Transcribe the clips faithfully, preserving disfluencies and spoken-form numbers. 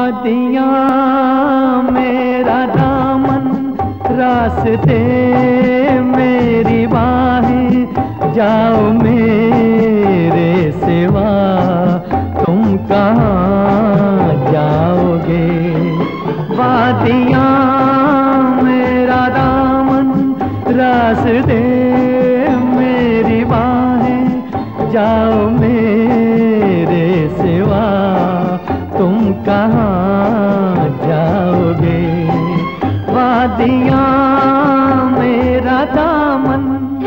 वादियाँ मेरा दामन, रास्ते मेरी बाहें, जाओ मेरे सिवा तुम कहाँ जाओगे। वादियाँ मेरा दामन, रास्ते मेरी बाहें, जाओ मेरे सिवा तुम कहाँ जाओगे। वादियाँ मेरा दामन।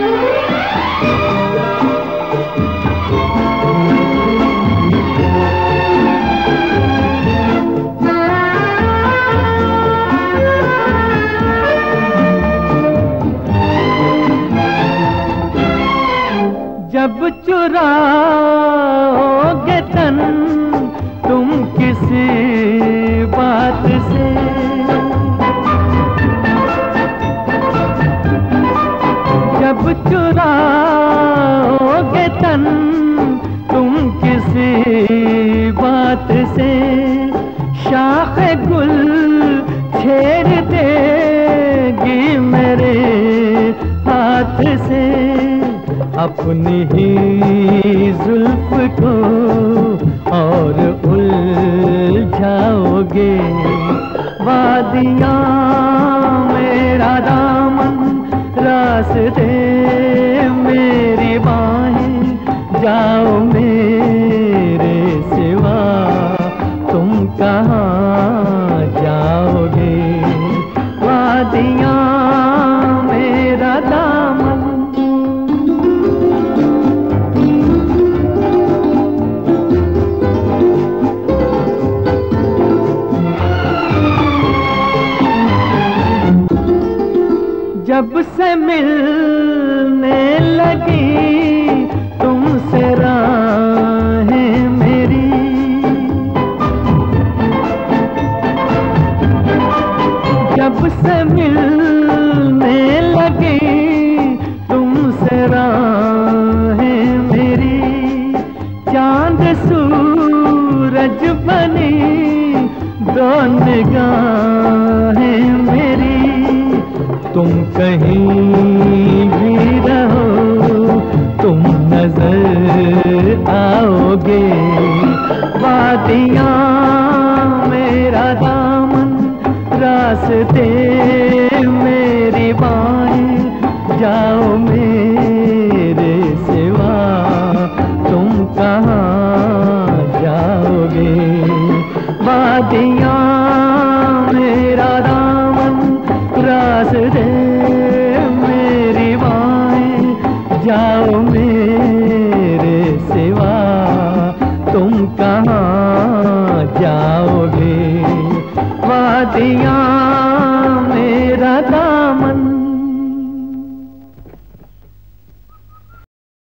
जब चुराओगे तन तुम किसी बात से, जब चुराओगे तन तुम किसी बात से, शाख गुल छेड़ देगी मेरे हाथ से। अपनी ही जुल्फ को और उलझाओगे। वादियाँ मेरा दामन, रास्ते मेरी बाहें, जाओ मेरे सिवा तुम कहाँ जाओगे। वादियाँ मेरा दामन। जब से मिलने लगी तुमसे राहें मेरी, जब से मिलने लगी तुमसे राहें मेरी, चांद सूरज बनी दो निगाहें मेरी। तुम कहीं भी रहो तुम नजर आओगे। वादियाँ मेरा दामन, रास्ते मेरी बाहें, जाओ मेरे सिवा तुम कहाँ जाओगे। वादियाँ मेरा दामन, रास्ते मेरी बाहें, जाओ मेरे सिवा तुम कहाँ जाओगे। वादियाँ